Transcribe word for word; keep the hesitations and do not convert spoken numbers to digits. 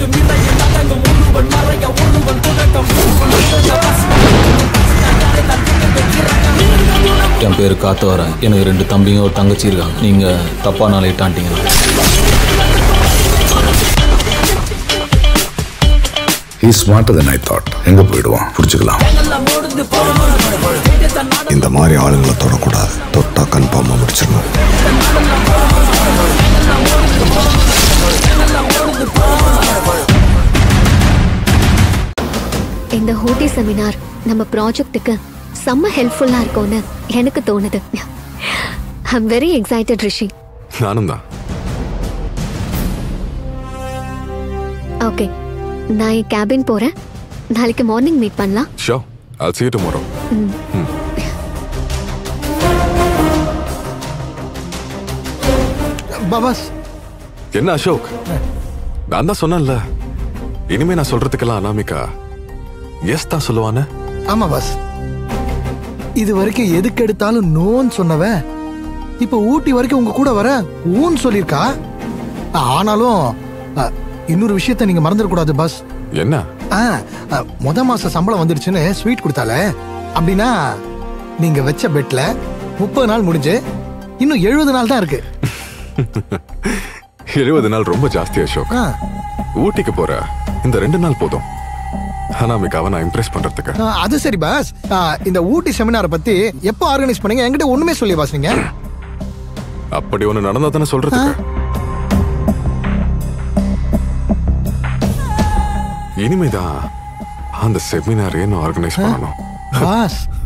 என் பேரு காத்தவரன். எனக்கு ரெண்டு தம்பிங்க ஒரு தங்கச்சி இருக்காங்க. நீங்க தப்பா நாளையிட்டான்ட்டீங்க. He's smarter than I thought. எங்க போயிடுவான் புரிஞ்சுக்கலாம். இந்த மாதிரி ஆளுங்களை தொடக்கூடாது. தொட்டா கன்ஃபார்மா முடிச்சிடணும். இந்த ஹோட்டி செமினார் நம்ம ப்ராஜெக்ட்டுக்கு செம்ம ஹெல்ப்ஃபுல்லா இருக்கும்னு எனக்கு தோணுது. I am very excited Rishi. நானும் தான். ஓகே, நான் என் கேபின் போறேன். நாளைக்கு மார்னிங் மீட் பண்ணலாம். So, I'll see you tomorrow. பாபாஸ். என்ன அசோக், நான் தான் சொன்னேன்ல, இனிமே நான் சொல்றதுக்கெல்லாம் அனாமிகா எஸ் தான் சொல்லுவானே. ஆமா பாஸ், இது வரைக்கும் எதுக்கு எடுத்தாலும் நோன்னு சொன்னவ இப்ப ஊட்டி வரைக்கும் உங்க கூட வர ஊன்னு சொல்லிருக்கா. ஆனாலும் இன்னொரு விஷயத்த நீங்க மறந்துடக்கூடாது பாஸ். என்ன? முத மாச சம்பளம் வந்துடுச்சுன்னு ஸ்வீட் கொடுத்தால, அப்படின்னா நீங்க வச்ச பெட்ல முப்பது நாள் முடிஞ்சு இன்னும் எழுபது நாள் தான் இருக்கு. எழுபது நாள் ரொம்ப ஜாஸ்தி அசோக். ஊட்டிக்கு போற இந்த ரெண்டு நாள் போதும் அனாமிகாவை நான் இம்ப்ரெஸ் பண்றதுக்கு. அது சரி பாஸ், இந்த ஊட்டி செமினாரை பத்தி எப்போ ஆர்கனைஸ் பண்ணீங்க? என்கிட்ட ஒண்ணுமே சொல்லி பாஸ். நீங்க அப்படி ஒண்ணு நடந்தா தானே சொல்றதுக்கு. இனிமேதான் அந்த செமினார் என்ன ஆர்கனைஸ் பண்ணணும் பாஸ்.